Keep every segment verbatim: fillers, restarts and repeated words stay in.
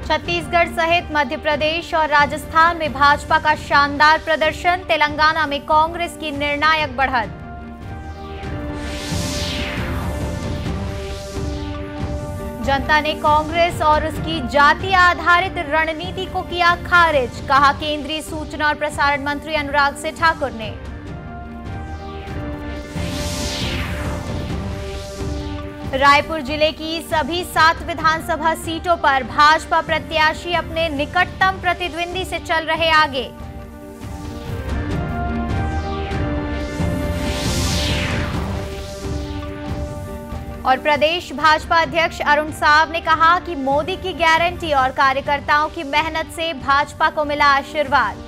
छत्तीसगढ़ सहित मध्य प्रदेश और राजस्थान में भाजपा का शानदार प्रदर्शन, तेलंगाना में कांग्रेस की निर्णायक बढ़त। जनता ने कांग्रेस और उसकी जाति आधारित रणनीति को किया खारिज, कहा केंद्रीय सूचना और प्रसारण मंत्री अनुराग सिंह ठाकुर ने। रायपुर जिले की सभी सात विधानसभा सीटों पर भाजपा प्रत्याशी अपने निकटतम प्रतिद्वंदी से चल रहे आगे। और प्रदेश भाजपा अध्यक्ष अरुण साव ने कहा कि मोदी की गारंटी और कार्यकर्ताओं की मेहनत से भाजपा को मिला आशीर्वाद।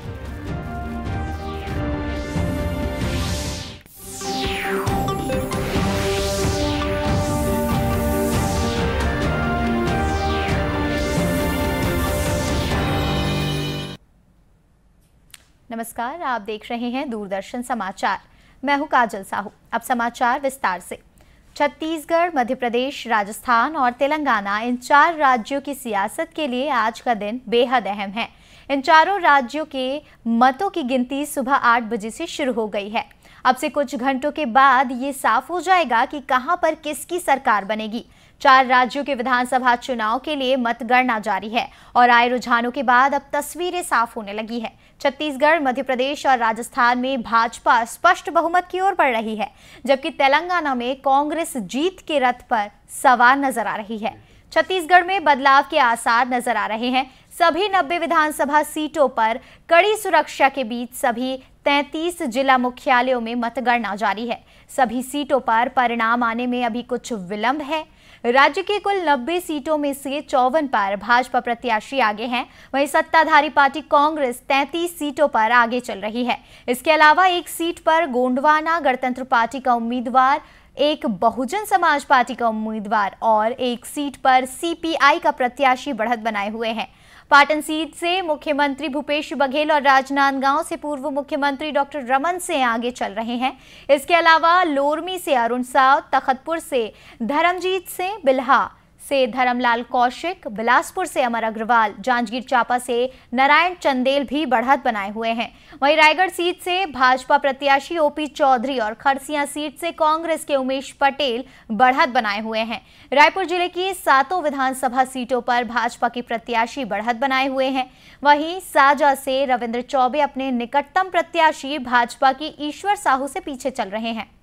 नमस्कार, आप देख रहे हैं दूरदर्शन समाचार। मैं हूं काजल साहू। अब समाचार विस्तार से। छत्तीसगढ़, मध्य प्रदेश, राजस्थान और तेलंगाना, इन चार राज्यों की सियासत के लिए आज का दिन बेहद अहम है। इन चारों राज्यों के मतों की गिनती सुबह आठ बजे से शुरू हो गई है। अब से कुछ घंटों के बाद ये साफ हो जाएगा कि कहां पर किसकी सरकार बनेगी। चार राज्यों के विधानसभा चुनाव के लिए मतगणना जारी है और आए रुझानों के बाद अब तस्वीरें साफ होने लगी है। छत्तीसगढ़, मध्य प्रदेश और राजस्थान में भाजपा स्पष्ट बहुमत की ओर बढ़ रही है, जबकि तेलंगाना में कांग्रेस जीत के रथ पर सवार नजर आ रही है। छत्तीसगढ़ में बदलाव के आसार नजर आ रहे हैं। सभी नब्बे विधानसभा सीटों पर कड़ी सुरक्षा के बीच सभी तैंतीस जिला मुख्यालयों में मतगणना जारी है। सभी सीटों पर परिणाम आने में अभी कुछ विलंब है। राज्य की कुल नब्बे सीटों में से चौवन पर भाजपा प्रत्याशी आगे हैं, वहीं सत्ताधारी पार्टी कांग्रेस तैंतीस सीटों पर आगे चल रही है। इसके अलावा एक सीट पर गोंडवाना गणतंत्र पार्टी का उम्मीदवार, एक बहुजन समाज पार्टी का उम्मीदवार और एक सीट पर सीपीआई का प्रत्याशी बढ़त बनाए हुए हैं। पाटन सीट से मुख्यमंत्री भूपेश बघेल और राजनांदगांव से पूर्व मुख्यमंत्री डॉक्टर रमन सिंह आगे चल रहे हैं। इसके अलावा लोरमी से अरुण साव, तखतपुर से धर्मजीत सिंह, बिल्हा से धर्मलाल कौशिक, बिलासपुर से अमर अग्रवाल, जांजगीर चांपा से नारायण चंदेल भी बढ़त बनाए हुए हैं। वहीं रायगढ़ सीट से भाजपा प्रत्याशी ओपी चौधरी और खरसिया सीट से कांग्रेस के उमेश पटेल बढ़त बनाए हुए हैं। रायपुर जिले की सातों विधानसभा सीटों पर भाजपा के प्रत्याशी बढ़त बनाए हुए हैं। वहीं साजा से रविंद्र चौबे अपने निकटतम प्रत्याशी भाजपा की ईश्वर साहू से पीछे चल रहे हैं।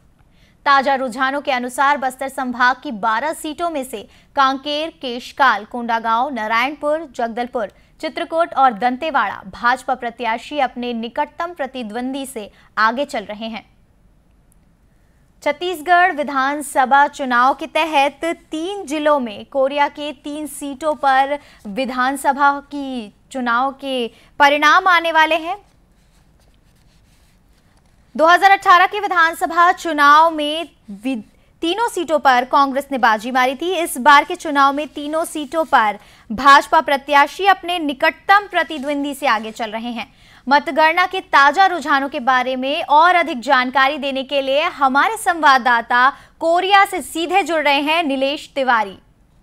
ताजा रुझानों के अनुसार बस्तर संभाग की बारह सीटों में से कांकेर, केशकाल, कोंडागांव, नारायणपुर, जगदलपुर, चित्रकूट और दंतेवाड़ा भाजपा प्रत्याशी अपने निकटतम प्रतिद्वंदी से आगे चल रहे हैं। छत्तीसगढ़ विधानसभा चुनाव के तहत तीन जिलों में कोरिया के तीन सीटों पर विधानसभा की चुनाव के परिणाम आने वाले हैं। दो हज़ार अठारह के विधानसभा चुनाव में तीनों सीटों पर कांग्रेस ने बाजी मारी थी। इस बार के चुनाव में तीनों सीटों पर भाजपा प्रत्याशी अपने निकटतम प्रतिद्वंदी से आगे चल रहे हैं। मतगणना के ताजा रुझानों के बारे में और अधिक जानकारी देने के लिए हमारे संवाददाता कोरिया से सीधे जुड़ रहे हैं नीलेश तिवारी।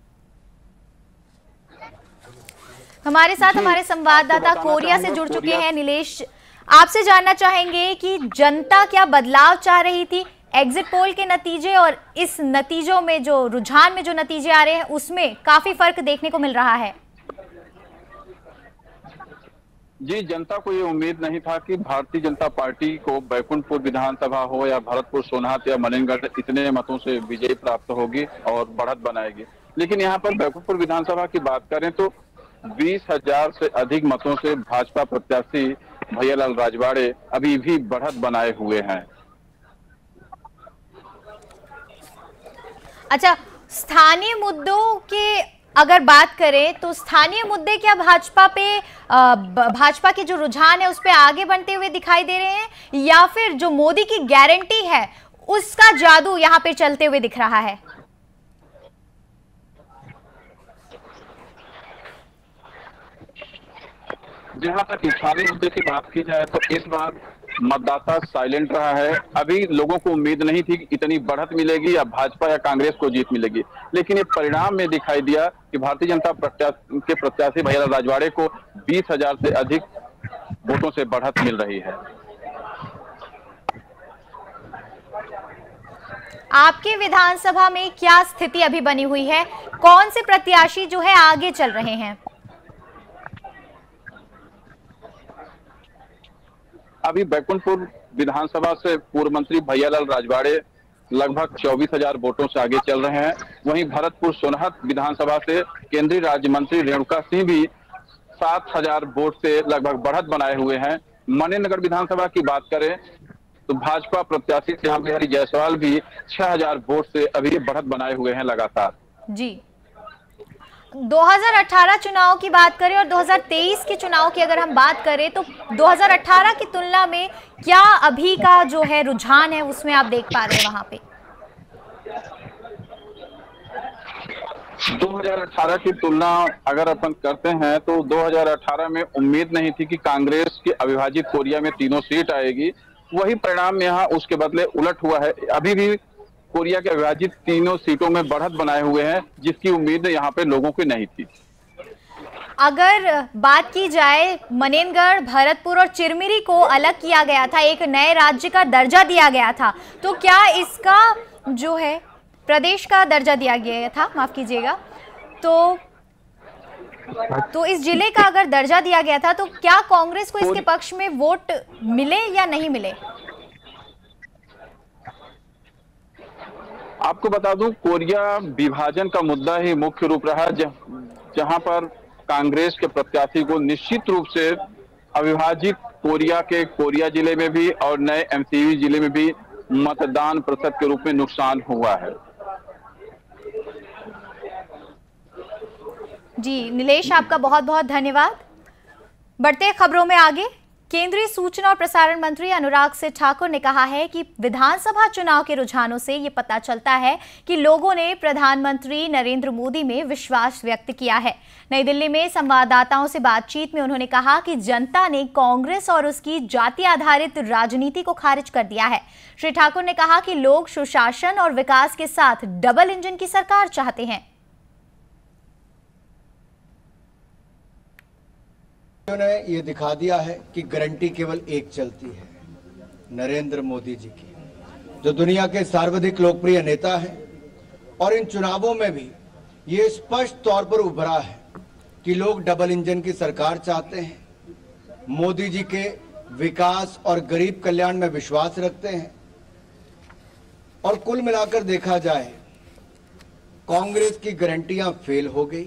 हमारे साथ हमारे संवाददाता कोरिया से जुड़ चुके हैं। नीलेश, आपसे जानना चाहेंगे कि जनता क्या बदलाव चाह रही थी एग्जिट पोल के नतीजे और इस नतीजों में जो रुझान में जो नतीजे आ रहे हैं उसमें काफी फर्क देखने को मिल रहा है। जी, जनता को ये उम्मीद नहीं था कि भारतीय जनता पार्टी को बैकुंठपुर विधानसभा हो या भरतपुर, सोनहत या मनेनगढ़ इतने मतों से विजय प्राप्त होगी और बढ़त बनाएगी। लेकिन यहाँ पर बैकुंठपुर विधानसभा की बात करें तो बीस हजार से अधिक मतों से भाजपा प्रत्याशी भैयालाल राजवाड़े अभी भी बढ़त बनाए हुए हैं। अच्छा, स्थानीय मुद्दों के अगर बात करें तो स्थानीय मुद्दे क्या भाजपा पे भाजपा के जो रुझान है उस पे आगे बढ़ते हुए दिखाई दे रहे हैं या फिर जो मोदी की गारंटी है उसका जादू यहाँ पे चलते हुए दिख रहा है? जहां तक स्थानीय मुद्दे की बात की जाए तो इस बार मतदाता साइलेंट रहा है। अभी लोगों को उम्मीद नहीं थी कि इतनी बढ़त मिलेगी या भाजपा या कांग्रेस को जीत मिलेगी, लेकिन ये परिणाम में दिखाई दिया कि भारतीय जनता प्रत्याशी के प्रत्याशी भैयालाल राजवाड़े को बीस हजार से अधिक वोटों से बढ़त मिल रही है। आपके विधानसभा में क्या स्थिति अभी बनी हुई है? कौन से प्रत्याशी जो है आगे चल रहे हैं? अभी बैकुंठपुर विधानसभा से पूर्व मंत्री भैयालाल राजवाड़े लगभग चौबीस हजार वोटों से आगे चल रहे हैं। वहीं भरतपुर सोनहत विधानसभा से केंद्रीय राज्य मंत्री रेणुका सिंह भी सात हजार वोट से लगभग बढ़त बनाए हुए हैं। मनेनगर विधानसभा की बात करें तो भाजपा प्रत्याशी श्याम बिहारी जायसवाल भी छह हजार वोट से अभी बढ़त बनाए हुए हैं लगातार। जी, दो हज़ार अठारह चुनाव की बात करें और दो हज़ार तेईस के चुनाव की अगर हम बात करें तो दो हज़ार अठारह की तुलना में क्या अभी का जो है रुझान है उसमें आप देख पा रहे हैं वहां पे? दो हज़ार अठारह की तुलना अगर अपन करते हैं तो दो हज़ार अठारह में उम्मीद नहीं थी कि कांग्रेस की अविभाजित कोरिया में तीनों सीट आएगी। वही परिणाम यहाँ उसके बदले उलट हुआ है। अभी भी कोरिया के अविभाजित तीनों सीटों में बढ़त बनाए हुए हैं, जिसकी उम्मीद यहाँ पे लोगों की नहीं थी। अगर बात की जाए मनेनगढ़, भरतपुर और चिरमिरी को अलग किया गया था, एक नए राज्य का दर्जा दिया गया था, तो क्या इसका जो है प्रदेश का दर्जा दिया गया था, माफ कीजिएगा, तो तो इस जिले का अगर दर्जा दिया गया था तो क्या कांग्रेस को इसके पक्ष में वोट मिले या नहीं मिले? आपको बता दूं, कोरिया विभाजन का मुद्दा ही मुख्य रूप रहा, जहां पर कांग्रेस के प्रत्याशी को निश्चित रूप से अविभाजित कोरिया के कोरिया जिले में भी और नए एमसीवी जिले में भी मतदान प्रतिशत के रूप में नुकसान हुआ है। जी नीलेश, आपका बहुत बहुत धन्यवाद। बढ़ते खबरों में आगे, केंद्रीय सूचना और प्रसारण मंत्री अनुराग सिंह ठाकुर ने कहा है कि विधानसभा चुनाव के रुझानों से ये पता चलता है कि लोगों ने प्रधानमंत्री नरेंद्र मोदी में विश्वास व्यक्त किया है। नई दिल्ली में संवाददाताओं से बातचीत में उन्होंने कहा कि जनता ने कांग्रेस और उसकी जाति आधारित राजनीति को खारिज कर दिया है। श्री ठाकुर ने कहा कि लोग सुशासन और विकास के साथ डबल इंजन की सरकार चाहते हैं। ने ये दिखा दिया है कि गारंटी केवल एक चलती है, नरेंद्र मोदी जी की, जो दुनिया के सर्वाधिक लोकप्रिय नेता हैं। और इन चुनावों में भी ये स्पष्ट तौर पर उभरा है कि लोग डबल इंजन की सरकार चाहते हैं, मोदी जी के विकास और गरीब कल्याण में विश्वास रखते हैं। और कुल मिलाकर देखा जाए, कांग्रेस की गारंटियां फेल हो गई।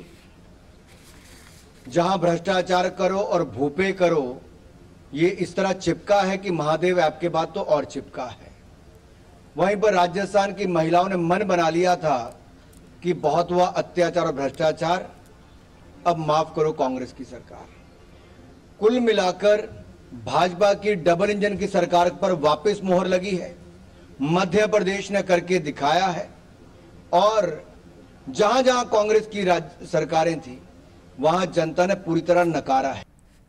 जहां भ्रष्टाचार करो और भूपे करो, ये इस तरह चिपका है कि महादेव ऐप के बाद तो और चिपका है। वहीं पर राजस्थान की महिलाओं ने मन बना लिया था कि बहुत हुआ अत्याचार और भ्रष्टाचार, अब माफ करो कांग्रेस की सरकार। कुल मिलाकर भाजपा की डबल इंजन की सरकार पर वापस मोहर लगी है। मध्य प्रदेश ने करके दिखाया है, और जहां जहां कांग्रेस की राज्य सरकारें थी वहां जनता ने पूरी तरह नकारा है।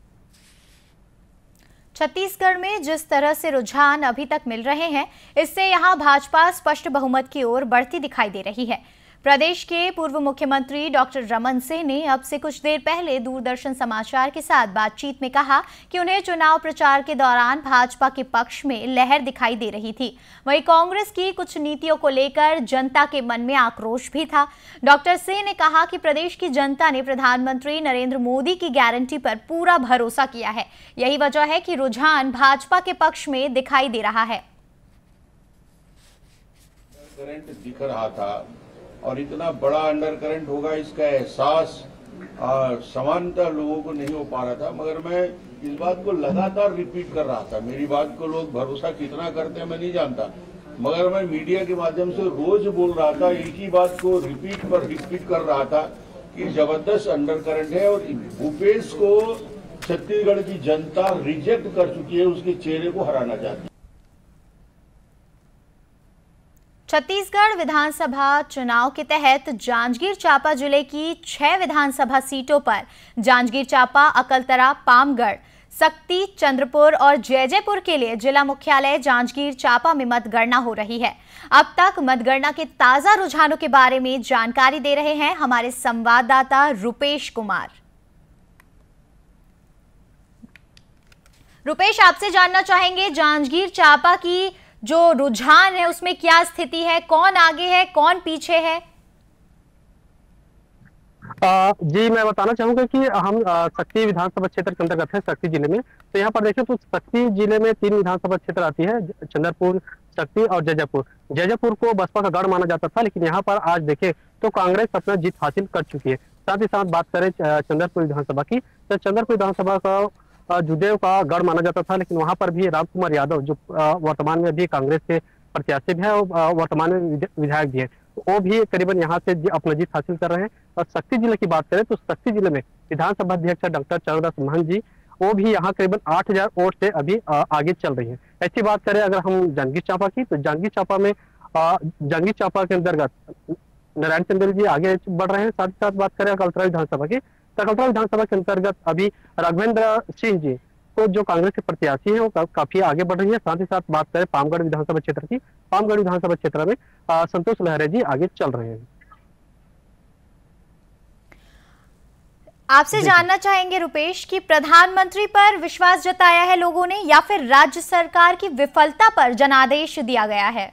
छत्तीसगढ़ में जिस तरह से रुझान अभी तक मिल रहे हैं, इससे यहां भाजपा स्पष्ट बहुमत की ओर बढ़ती दिखाई दे रही है। प्रदेश के पूर्व मुख्यमंत्री डॉक्टर रमन सिंह ने अब से कुछ देर पहले दूरदर्शन समाचार के साथ बातचीत में कहा कि उन्हें चुनाव प्रचार के दौरान भाजपा के पक्ष में लहर दिखाई दे रही थी। वहीं कांग्रेस की कुछ नीतियों को लेकर जनता के मन में आक्रोश भी था। डॉक्टर सिंह ने कहा कि प्रदेश की जनता ने प्रधानमंत्री नरेंद्र मोदी की गारंटी पर पूरा भरोसा किया है। यही वजह है कि रुझान भाजपा के पक्ष में दिखाई दे रहा है। दिख रहा था और इतना बड़ा अंडर करंट होगा इसका एहसास समानता लोगों को नहीं हो पा रहा था। मगर मैं इस बात को लगातार रिपीट कर रहा था। मेरी बात को लोग भरोसा कितना करते हैं मैं नहीं जानता, मगर मैं मीडिया के माध्यम से रोज बोल रहा था, एक ही बात को रिपीट पर रिपीट कर रहा था कि जबरदस्त अंडर करंट है और भूपेश को छत्तीसगढ़ की जनता रिजेक्ट कर चुकी है, उसके चेहरे को हराना चाहती है। छत्तीसगढ़ विधानसभा चुनाव के तहत जांजगीर चांपा जिले की छह विधानसभा सीटों पर जांजगीर चांपा, अकलतरा, पामगढ़, सक्ती, चंद्रपुर और जैजैपुर के लिए जिला मुख्यालय जांजगीर चांपा में मतगणना हो रही है। अब तक मतगणना के ताजा रुझानों के बारे में जानकारी दे रहे हैं हमारे संवाददाता रुपेश कुमार। रुपेश, आपसे जानना चाहेंगे जांजगीर चांपा की जो रुझान है उसमें क्या स्थिति है, कौन आगे है, कौन पीछे है? आ, जी मैं बताना चाहूंगा कि हम सक्ती विधानसभा क्षेत्र के अंतर्गत है, सक्ती जिले में। तो यहाँ पर देखें तो सक्ती जिले में तीन विधानसभा क्षेत्र आती है, चंद्रपुर, सक्ती और जैजैपुर। जैजैपुर को बसपा का गढ़ माना जाता था, लेकिन यहाँ पर आज देखें तो कांग्रेस अपना जीत हासिल कर चुकी है। साथ ही साथ बात करें चंद्रपुर विधानसभा की, तो चंद्रपुर विधानसभा का जुदेव का गढ़ माना जाता था, लेकिन वहां पर भी राम कुमार यादव जो वर्तमान में भी कांग्रेस के प्रत्याशी भी है और वर्तमान में विधायक भी है, वो भी करीबन यहाँ से अपना जीत हासिल कर रहे हैं। और सक्ती जिले की बात करें तो सक्ती जिले में विधानसभा अध्यक्ष डॉक्टर चरणदास महंत जी, वो भी यहाँ करीबन आठ हजार वोट से अभी आगे चल रही है। ऐसी बात करें अगर हम जांजगीर चांपा की, तो जांजगीर चांपा में जांजगीर चांपा के अंतर्गत नारायण चंदेल जी आगे बढ़ रहे हैं। साथ ही साथ बात करें अकलतरा विधानसभा की, तो अकलतरा विधानसभा के अंतर्गत अभी राघवेंद्र सिंह जी को जो कांग्रेस के प्रत्याशी है वो काफी आगे बढ़ रही है। साथ ही साथ बात करें पामगढ़ विधानसभा क्षेत्र की, पामगढ़ विधानसभा क्षेत्र में आ, संतोष लहरे जी आगे चल रहे हैं। आपसे जानना चाहेंगे रुपेश कि प्रधानमंत्री पर विश्वास जताया है लोगों ने या फिर राज्य सरकार की विफलता पर जनादेश दिया गया है?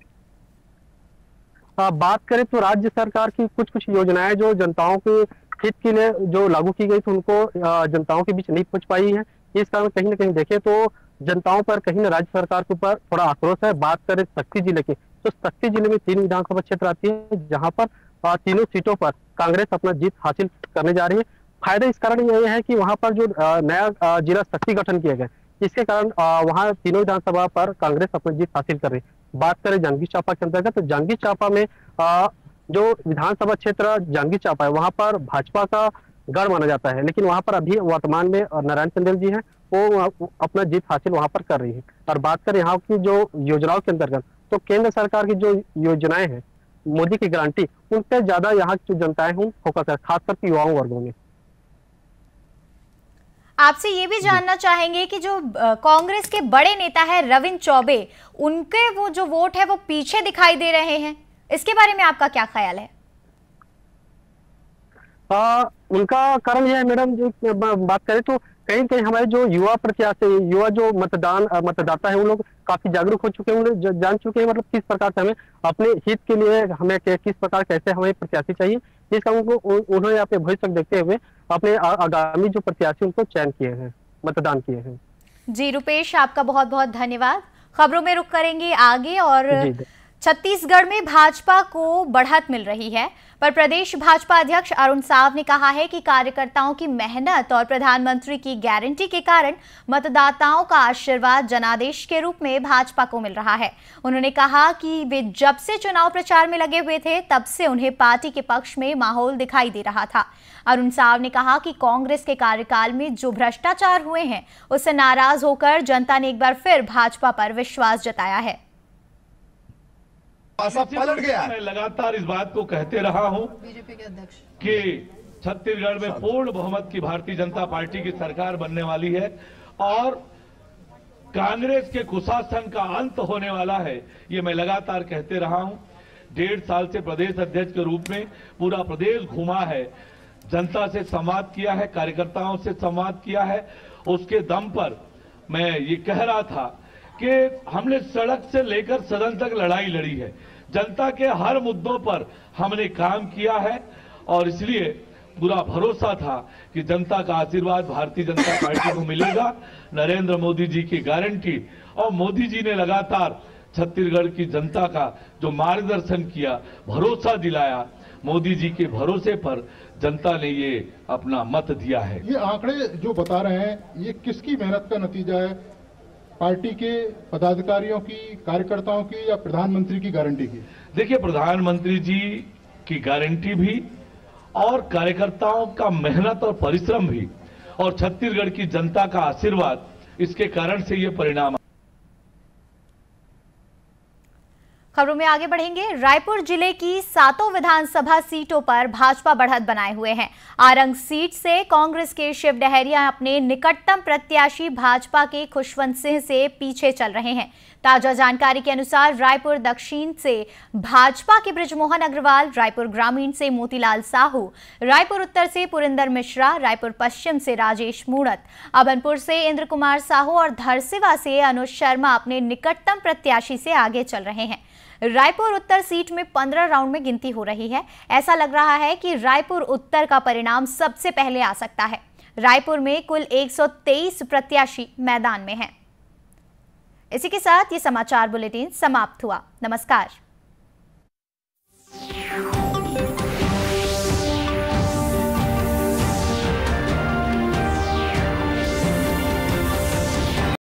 आ, बात करें तो राज्य सरकार की कुछ कुछ योजनाएं जो जनताओं के हित के लिए जो लागू की गई थी उनको जनताओं के बीच नहीं पहुंच पाई है। इस कारण कहीं ना कहीं देखें तो जनताओं पर कहीं ना राज्य सरकार के ऊपर थोड़ा आक्रोश है। बात करें सक्ती जिले की, तो सक्ती जिले में तीन विधानसभा क्षेत्र आती है, जहां पर तीनों सीटों पर कांग्रेस अपना जीत हासिल करने जा रही है। फायदा इस कारण यह है कि वहां पर जो नया जिला सक्ती गठन किया गया, इसके कारण वहां तीनों विधानसभा पर कांग्रेस अपनी जीत हासिल कर रही है। बात करें जांजगीर चांपा के अंतर्गत, तो जांजगीर चांपा में जो विधानसभा क्षेत्र जांजगीर चांपा है वहां पर भाजपा का गढ़ माना जाता है, लेकिन वहां पर अभी वर्तमान में नारायण चंदेल जी हैं, वो अपना जीत हासिल वहां पर कर रही है। और बात करें यहाँ की जो योजनाओं के अंतर्गत, तो केंद्र सरकार की जो योजनाएं हैं, मोदी की गारंटी, उन पर ज्यादा यहाँ की जो जनताएं हैं फोकस है, खासकर के युवाओं वर्गों में। आपसे ये भी जानना चाहेंगे कि जो कांग्रेस के बड़े नेता है रविंद्र चौबे, उनके वो जो वोट है वो पीछे दिखाई दे रहे हैं, इसके बारे में आपका क्या ख्याल है? आ, उनका कारण यह है मैडम, जो बात करें तो कहीं कहीं हमारे जो युवा प्रत्याशी, युवा जो मतदान मतदाता है, वो लोग काफी जागरूक हो चुके हैं, उन्हें जान चुके हैं मतलब किस प्रकार से हमें अपने हित के लिए हमें किस प्रकार कैसे हमें प्रत्याशी चाहिए। इस कारण को उन्होंने अपने भविष्य देखते हुए अपने आगामी जो प्रत्याशी उनको चयन किए हैं, मतदान किए हैं। जी रुपेश, आपका बहुत बहुत धन्यवाद। खबरों में रुक करेंगे आगे। और छत्तीसगढ़ में भाजपा को बढ़त मिल रही है, पर प्रदेश भाजपा अध्यक्ष अरुण साव ने कहा है कि कार्यकर्ताओं की मेहनत और प्रधानमंत्री की गारंटी के कारण मतदाताओं का आशीर्वाद जनादेश के रूप में भाजपा को मिल रहा है। उन्होंने कहा कि वे जब से चुनाव प्रचार में लगे हुए थे तब से उन्हें पार्टी के पक्ष में माहौल दिखाई दे रहा था। अरुण साव ने कहा कि कांग्रेस के कार्यकाल में जो भ्रष्टाचार हुए हैं उससे नाराज होकर जनता ने एक बार फिर भाजपा पर विश्वास जताया है। पलट गया। मैं लगातार इस बात को कहते रहा हूं बीजेपी के अध्यक्ष कि छत्तीसगढ़ में पूर्ण बहुमत की भारतीय जनता पार्टी की सरकार बनने वाली है और कांग्रेस के कुशासन का अंत होने वाला है, ये मैं लगातार कहते रहा हूं। डेढ़ साल से प्रदेश अध्यक्ष के रूप में पूरा प्रदेश घूमा है, जनता से संवाद किया है, कार्यकर्ताओं से संवाद किया है। उसके दम पर मैं ये कह रहा था कि हमने सड़क से लेकर सदन तक लड़ाई लड़ी है, जनता के हर मुद्दों पर हमने काम किया है और इसलिए पूरा भरोसा था कि जनता का आशीर्वाद भारतीय जनता पार्टी को मिलेगा, नरेंद्र मोदी जी की गारंटी। और मोदी जी ने लगातार छत्तीसगढ़ की जनता का जो मार्गदर्शन किया, भरोसा दिलाया, मोदी जी के भरोसे पर जनता ने ये अपना मत दिया है। ये आंकड़े जो बता रहे हैं, ये किसकी मेहनत का नतीजा है? पार्टी के पदाधिकारियों की, कार्यकर्ताओं की, या प्रधानमंत्री की गारंटी की? देखिए, प्रधानमंत्री जी की गारंटी भी और कार्यकर्ताओं का मेहनत और परिश्रम भी और छत्तीसगढ़ की जनता का आशीर्वाद, इसके कारण से ये परिणाम। खबरों में आगे बढ़ेंगे। रायपुर जिले की सातों विधानसभा सीटों पर भाजपा बढ़त बनाए हुए हैं। आरंग सीट से कांग्रेस के शिव डहरिया अपने निकटतम प्रत्याशी भाजपा के खुशवंत सिंह से पीछे चल रहे हैं। ताजा जानकारी के अनुसार रायपुर दक्षिण से भाजपा के बृजमोहन अग्रवाल, रायपुर ग्रामीण से मोतीलाल साहू, रायपुर उत्तर से पुरिंदर मिश्रा, रायपुर पश्चिम से राजेश मूणत, अभनपुर से इंद्र कुमार साहू और धरसीवा से अनुज शर्मा अपने निकटतम प्रत्याशी से आगे चल रहे हैं। रायपुर उत्तर सीट में पंद्रह राउंड में गिनती हो रही है। ऐसा लग रहा है कि रायपुर उत्तर का परिणाम सबसे पहले आ सकता है। रायपुर में कुल एक सौ तेईस प्रत्याशी मैदान में हैं। इसी के साथ ये समाचार बुलेटिन समाप्त हुआ। नमस्कार।